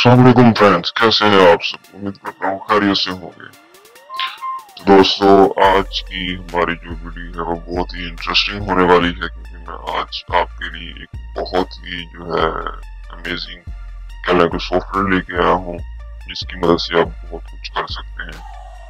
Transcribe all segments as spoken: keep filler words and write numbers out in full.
अस्सलाम वालेकुम फ्रेंड्स, कैसे हैं आप सब। उम्मीद करता हूँ खैरियत से होंगे। तो दोस्तों, आज की हमारी जो वीडियो है वो बहुत ही इंटरेस्टिंग होने वाली है, क्योंकि मैं आज आपके लिए एक बहुत ही जो है अमेजिंग कहने को सॉफ्टवेयर लेके आया हूँ, जिसकी मदद से आप बहुत कुछ कर सकते हैं।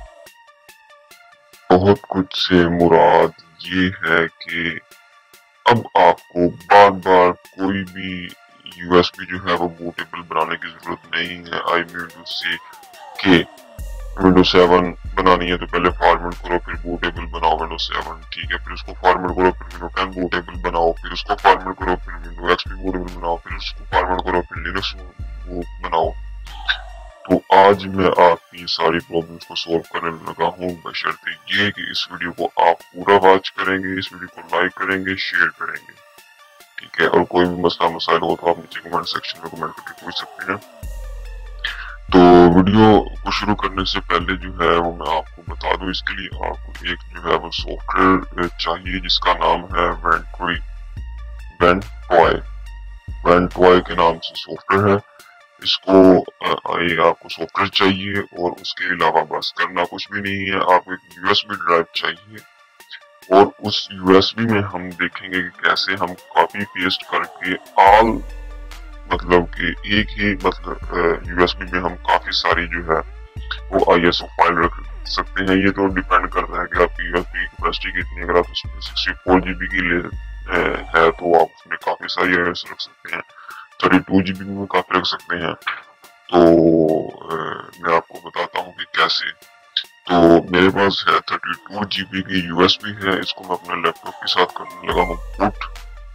बहुत कुछ से मुराद ये है कि अब आपको बार बार कोई भी यूएसबी जो है वो बूटेबल बनाने की जरूरत नहीं है। आई मीन टू से कि विंडो सेवन बनानी है तो पहले फॉर्मेट करो, फिर बूटेबल बनाओ विंडो सेवन, ठीक है, फिर उसको फॉर्मेट करो, फिर विंडो टेन बूटेबल बनाओ, फिर उसको फॉर्मेट करो, फिर विंडो एक्सपी बूटेबल बनाओ, फिर उसको फॉर्मेट करो, फिर लिनक्स बनाओ। तो आज मैं आपकी सारी प्रॉब्लम्स को सॉल्व करने लगा हूँ, बशर्ते ये कि इस वीडियो को आप पूरा वॉच करेंगे, इस वीडियो को लाइक करेंगे, शेयर करेंगे, ठीक है। और कोई भी मसला मसाइल हो तो आप नीचे कमेंट सेक्शन में कमेंट करके पूछ सकते हैं। तो वीडियो को शुरू करने से पहले जो है वो मैं आपको बता दूं, इसके लिए आपको एक जो है वो सॉफ्टवेयर चाहिए जिसका नाम है वेंटॉय वेंटॉय वेंटॉय के नाम से सॉफ्टवेयर है। इसको ये आपको सॉफ्टवेयर चाहिए और उसके अलावा बस करना कुछ भी नहीं है। आपको एक यूएसबी ड्राइव चाहिए और उस यूएसबी में हम देखेंगे कि कैसे हम कॉपी पेस्ट करके ऑल मतलब कि एक ही मतलब यूएसबी में हम काफी सारी जो है वो आईएसओ फाइल रख सकते हैं। ये तो डिपेंड करता है कि आपकी यूएसबी की कैपेसिटी कितनी है। अगर आप उसमें सिक्सटी फोर जीबी की ले है तो आप उसमें काफी सारी आईएसओ रख सकते हैं, थर्टी टू जीबी में काफी रख सकते हैं। तो मैं आपको बताता हूँ कि कैसे। तो मेरे पास है थर्टी टू जीबी की यूएसबी है, इसको मैं अपने लैपटॉप के साथ करने लगा हूँ बूट।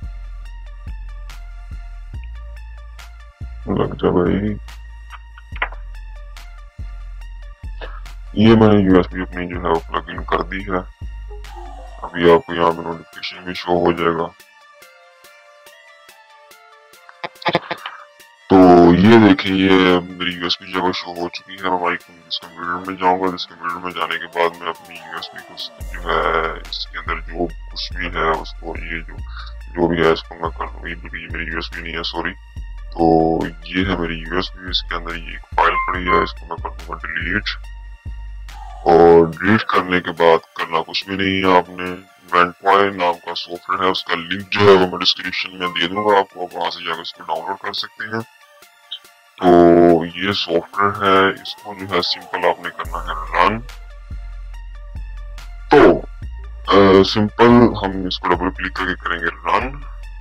लग जा भाई, ये मैंने यूएसबी अपनी जो है वो प्लग इन कर दी है। अभी आपको यहाँ पे नोटिफिकेशन भी शो हो जाएगा। तो ये देखिए, ये मेरी यूएसबी जगह शो हो चुकी है। मैं माइक इस कंप्यूटर में जाऊंगा, इस कंप्यूटर में जाने के बाद मैं अपनी यूएसबी को जो है इसके अंदर जो कुछ भी है उसको ये जो जो भी है इसको मैं कर दूंगा। ये मेरी यूएसबी नहीं है, सॉरी। तो ये है मेरी यूएसबी, इसके अंदर ये एक फाइल पड़ी है, इसको मैं कर दूंगा डिलीट। और डिलीट करने के बाद करना कुछ भी नहीं है। आपने वेंटॉय नाम का सॉफ्टवेयर है, उसका लिंक जो है वो मैं डिस्क्रिप्शन में दे दूंगा, आपको वहां से जाकर इसको डाउनलोड कर सकते हैं। तो ये सॉफ्टवेयर है, इसको जो है सिंपल आपने करना है रन। तो सिंपल हम इसको डबल क्लिक करके करेंगे रन,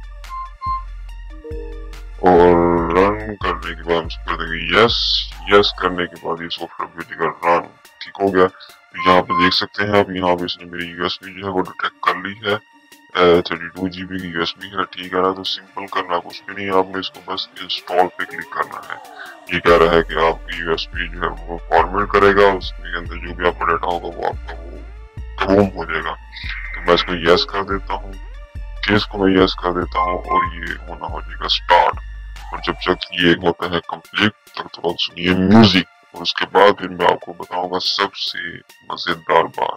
और रन करने के बाद हम कर देंगे यस। यस करने के बाद ये सॉफ्टवेयर भेजेगा रन, ठीक हो गया। तो यहाँ पे देख सकते हैं आप, यहाँ पे इसने मेरी यूएसबी जो है वो डिटेक्ट कर ली है, थर्टी टू जीबी की यूएसबी है, ठीक है ना। तो सिंपल करना कुछ भी नहीं है, आपने इसको बस इंस्टॉल पे क्लिक करना है। ये कह रहा है कि आपकी यूएसबी जो है वो फॉर्मेट करेगा, उसके अंदर जो भी आपका डाटा होगा वो आपका वो गुम हो जाएगा। तो मैं इसको यस कर देता हूँ, केस को मैं यस कर देता हूँ और ये होना हो जाएगा स्टार्ट। और जब तक ये होता है कंप्लीट तक थोड़ा सुनिए म्यूजिक, और उसके बाद फिर मैं आपको बताऊंगा सबसे मजेदार बात।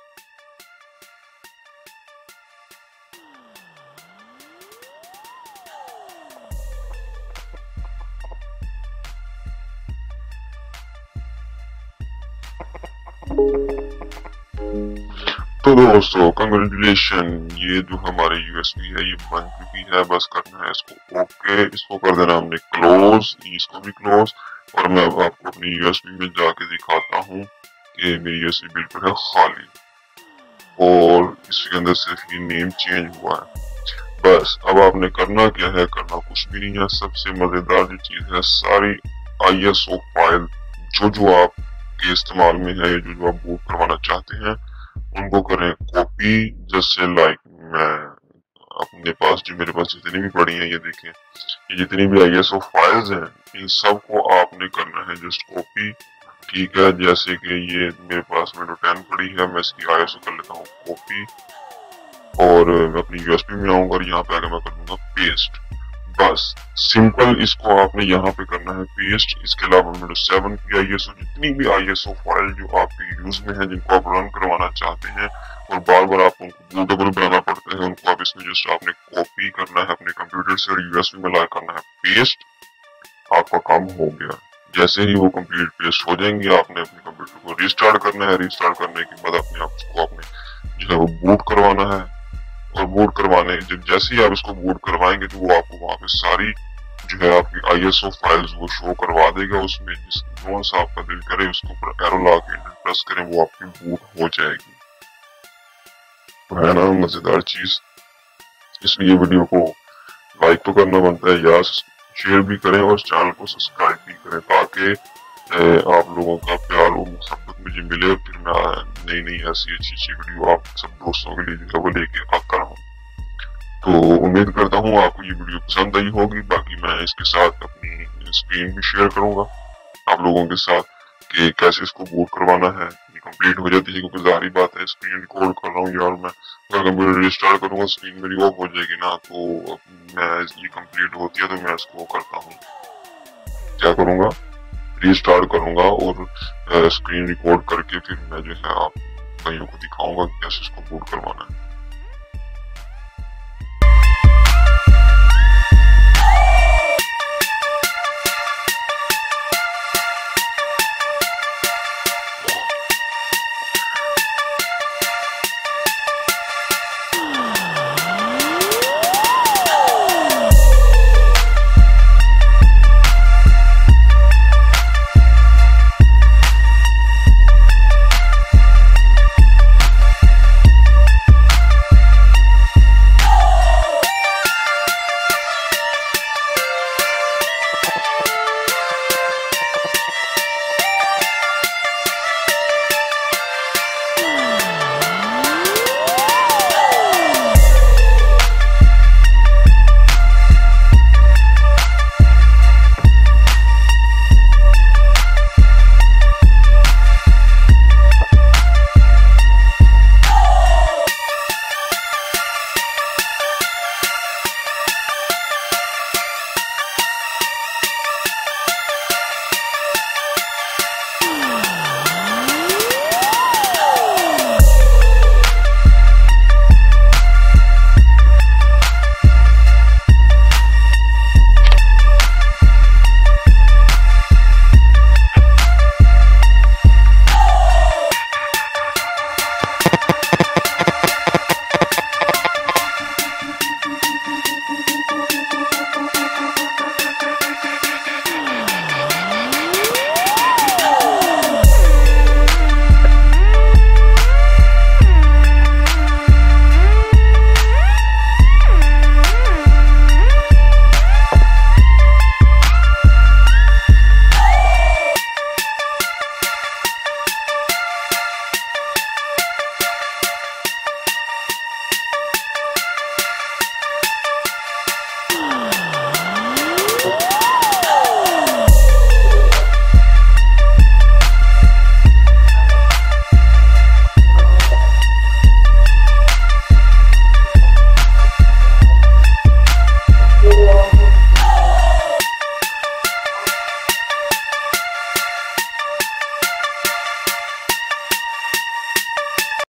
तो दोस्तों कंग्रेचुलेशन, ये जो हमारी यूएसबी है ये बन चुकी है। बस करना है इसको ओके, इसको कर देना हमने क्लोज, इसको भी क्लोज। और मैं अब आपको अपनी यूएसबी में जाके दिखाता हूँ कि मेरी यूएसबी बिल्कुल है खाली और इसके अंदर सिर्फ ये नेम चेंज हुआ है। बस अब आपने करना क्या है, करना कुछ भी नहीं है। सबसे मजेदार जो चीज है, सारी आईएसओ फाइल जो जो आपके इस्तेमाल में है, जो जो आप बूट करवाना चाहते हैं, उनको करें कॉपी। जैसे लाइक मैं अपने पास जो मेरे पास जितनी भी पड़ी हैं, ये देखें, ये जितनी भी आईएसओ फाइल्स हैं, इन सब को आपने करना है जस्ट कॉपी, ठीक है। जैसे कि ये मेरे पास विंडो टेन पड़ी है, मैं इसकी आईएसओ कर लेता हूँ कॉपी, और मैं अपनी यूएसबी में आऊंगा और यहाँ पे आकर मैं कर दूंगा पेस्ट। बस सिंपल इसको आपने यहाँ पे करना है पेस्ट। इसके अलावा विंडो सेवन की आईएसओ, जितनी भी आईएसओ फाइल जो आपके यूज में है, जिनको आप रन करवाना चाहते हैं और बार बार आपको उनको बूटेबल बनाना पड़ता है, उनको आप इसमें जस्ट आपने कॉपी करना है अपने कंप्यूटर से और यूएसबी में ला करना है पेस्ट। आपका काम हो गया। जैसे ही वो कंप्लीट पेस्ट हो जाएंगे आपने अपने कंप्यूटर को रीस्टार्ट करना है। रीस्टार्ट करने के बाद अपने आप उसको आपने जो है वो बूट करवाना है, और बूट करवाने जब जैसे ही आप इसको बूट करवाएंगे तो वो आपको वहाँ पे सारी जो है आपकी आई एस ओ फाइल्स वो शो करवा देगा। उसमें जिस कौन सा आपका दिल करे उसके ऊपर एरो ला के प्रेस करें, वो आपकी बूट हो जाएगी। तो है ना मजेदार चीज। इसलिए वीडियो को लाइक तो करना बनता है, या शेयर भी करें और चैनल को सब्सक्राइब भी करें, ताकि आप लोगों का प्यार और मोहब्बत मुझे मिले, फिर मैं नई नई ऐसी अच्छी अच्छी वीडियो आप सब दोस्तों के लिए जो है वो लेके आता रहूँ। तो उम्मीद करता हूँ आपको ये वीडियो पसंद आई होगी। बाकी मैं इसके साथ अपनी स्क्रीन भी शेयर करूंगा आप लोगों के साथ कि कैसे इसको बूट करवाना है। ये कंप्लीट हो जाती है, क्योंकि जाहिर बात है स्क्रीन रिकॉर्ड कर रहा हूँ यार मैं, अगर कंप्यूटर रिस्टार्ट करूंगा स्क्रीन मेरी ऑफ हो जाएगी ना, तो मैं ये कंप्लीट होती है तो मैं इसको करता हूँ, क्या करूंगा, रीस्टार्ट करूंगा और स्क्रीन रिकॉर्ड करके फिर मैं जो है आप भाइयों को दिखाऊंगा कैसे इसको बूट करवाना है।